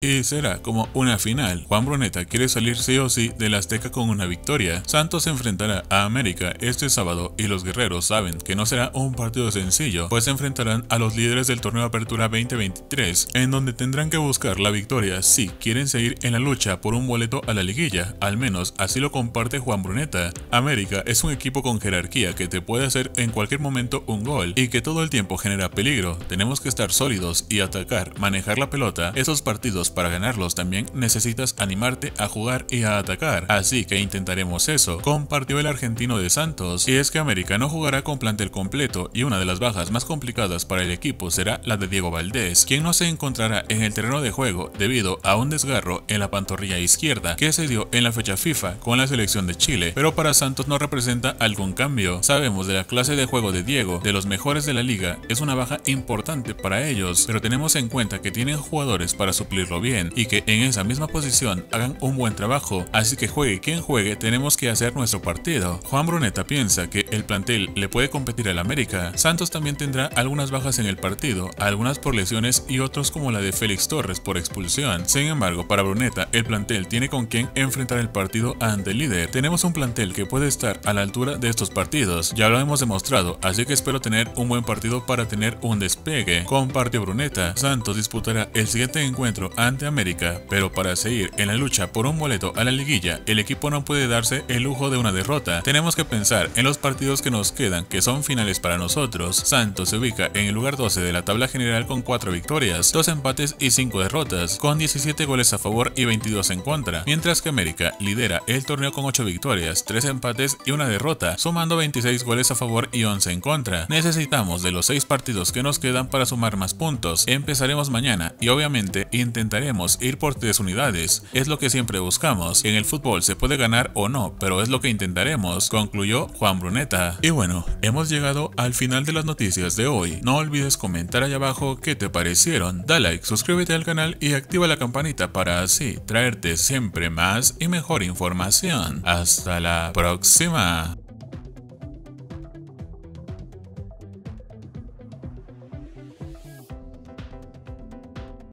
y será como una final. Juan Bruneta quiere salir sí o sí del Azteca con una victoria. Santos se enfrentará a América este sábado y los guerreros saben que no será un partido sencillo, pues se enfrentarán a los líderes del torneo Apertura 2023, en donde tendrán que buscar la victoria si quieren seguir en la lucha por un boleto a la liguilla. Al menos así lo comparte Juan Bruneta. América es un equipo con jerarquía que te puede hacer en cualquier momento un gol y que todo el tiempo genera peligro. Tenemos que estar sólidos y atacar, manejar la pelota. Esos partidos, para ganarlos también necesitas animarte a jugar y a atacar, así que intentaremos eso, compartió el argentino de Santos. Y es que América no jugará con plantel completo y una de las bajas más complicadas para el equipo será la de Diego Valdés, quien no se encontrará en el terreno de juego debido a un desgarro en la pantorrilla izquierda que se dio en la fecha FIFA con la selección de Chile, pero para Santos no representa algún cambio. Sabemos de la clase de juego de Diego, de los mejores de la liga, es una baja importante para ellos, pero tenemos en cuenta que tienen jugadores para suplirlo bien y que en esa misma posición hagan un buen trabajo, así que juegue quien juegue, tenemos que hacer nuestro partido. Juan Bruneta piensa que el plantel le puede competir al América. Santos también tendrá algunas bajas en el partido, algunas por lesiones y otros como la de Félix Torres por expulsión. Sin embargo, para Bruneta el plantel tiene con quien enfrentar el partido ante el líder. Tenemos un plantel que puede estar a la altura de estos partidos, ya lo hemos demostrado, así que espero tener un buen partido para tener un despegue, compartió Bruneta. Santos disputará el siguiente encuentro ante América, pero para seguir en la lucha por un boleto a la liguilla, el equipo no puede darse el lujo de una derrota. Tenemos que pensar en los partidos que nos quedan, que son finales para nosotros. Santos se ubica en el lugar 12 de la tabla general con 4 victorias, 2 empates y 5 derrotas, con 17 goles a favor y 22 en contra, mientras que América lidera el torneo con 8 victorias, 3 empates y una derrota, sumando 26 goles a favor y 11 en contra. Necesitamos de los 6 partidos que nos quedan para sumar más puntos. Empezaremos mañana y obviamente intentaremos ir por 3 unidades. Es lo que siempre buscamos. En el fútbol se puede ganar o no, pero es lo que intentaremos, concluyó Juan Bruneta. Y bueno, hemos llegado al final de las noticias de hoy. No olvides comentar allá abajo qué te parecieron. Da like, suscríbete al canal y activa la campanita para así traerte siempre más y mejor información. Hasta la próxima.